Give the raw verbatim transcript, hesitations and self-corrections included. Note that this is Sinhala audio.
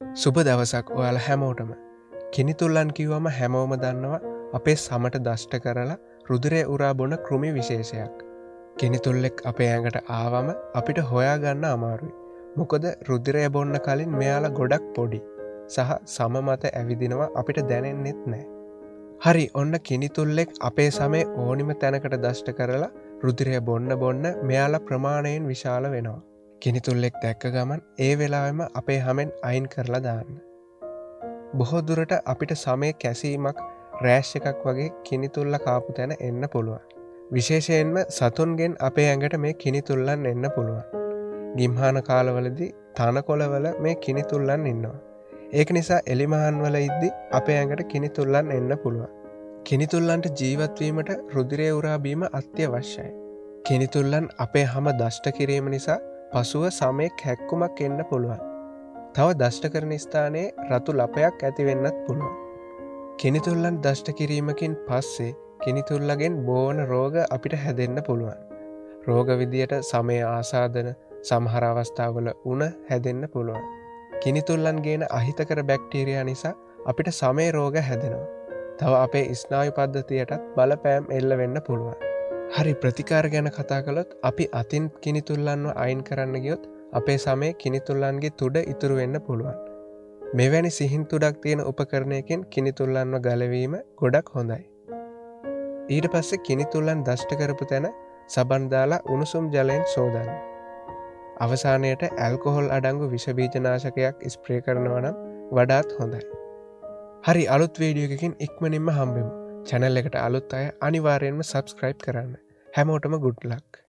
සුබ දවසක් ඔයාල හැමෝටම කිනිතුල්ලන් කිව්වම හැමෝම දන්නවා අපේ සමට දෂ්ට කරලා රුදුරේ උරා බොන කෘමි විශේෂයක්. කිනිතුල්ලෙක් අපේ ඇඟට ආවම අපිට හොයා ගන්න අමාරුයි. මොකද රුදුරය බොන්න කලින් මෙයාලා ගොඩක් පොඩි සහ සම මත ඇවිදිනවා අපිට දැනෙන්නෙත් නෑ. හරි ඔන්න කිනිතුල්ලෙක් අපේ සමේ ඕනිම තැනකට දෂ්ට කරලා රුදුරය බොන්න බොන්න මෙයාලා ප්‍රමාණයෙන් විශාල වෙනවා. කිනිතුල්ලෙක් දැක්ක ගමන් ඒ වෙලාවෙම අපේ හමෙන් අයින් කරලා දාන්න. බොහෝ දුරට අපිට සමය කැසීමක් රෑෂ් එකක් වගේ කිනිතුල්ල කාපු තැන එන්න පුළුවන්. විශේෂයෙන්ම සතුන්ගෙන් අපේ ඇඟට මේ කිනිතුල්ලන් එන්න පුළුවන්. ගිම්හාන කාලවලදී තනකොළවල මේ කිනිතුල්ලන් ඉන්නවා. ඒක නිසා එලිමහන් වල ඉද්දි අපේ ඇඟට කිනිතුල්ලන් එන්න පුළුවන්. කිනිතුල්ලන්ට ජීවත්වීමට රුධිරය උරා බීම අත්‍යවශ්‍යයි. කිනිතුල්ලන් අපේ හම දෂ්ට කිරීම නිසා පසුව සමයෙක් හැක්කුමක් එන්න පුළුවන්. තව දෂ්ට කරන ස්ථානයේ රතු ලපයක් ඇතිවෙන්නත් පුළුවන්. කිනිතුල්ලන් දෂ්ට කිරීමකින් පස්සේ කිනිතුල්ලගෙන් බෝවන රෝග අපිට හැදෙන්න පුළුවන්. රෝග විදියට සමය ආසාදන සමහර අවස්ථාවල උණ හැදෙන්න පුළුවන්. කිනිතුල්ලන් ගේන අහිතකර බැක්ටීරියා නිසා අපිට සමේ රෝග හැදෙනවා. තව අපේ ස්නායු පද්ධතියටත් බලපෑම් එල්ල වෙන්න පුළුවන්. හරි ප්‍රතිකාර ගැන කතා කළොත් අපි අතින් කිනිතුල්ලන්ව අයින් කරන්න ගියොත් අපේ සමේ කිනිතුල්ලන්ගේ තුඩ ඉතුරු වෙන්න පුළුවන්. මෙවැනි සිහින් තුඩක් තියෙන උපකරණයකින් කිනිතුල්ලන්ව ගලවීම ගොඩක් හොඳයි. ඊට පස්සේ කිනිතුල්ලන් දෂ්ට කරපු තැන සබන් දාලා උණුසුම් ජලයෙන් සෝදන්න. අවසානයට ඇල්කොහොල් අඩංගු විෂබීජනාශකයක් ස්ප්‍රේ කරනවා නම් වඩාත් හොඳයි. හරි අලුත් වීඩියෝ එකකින් ඉක්මනින්ම හම්බෙමු. channel එකට අලුත් අය අනිවාර්යෙන්ම subscribe කරන්න. හැමෝටම good luck.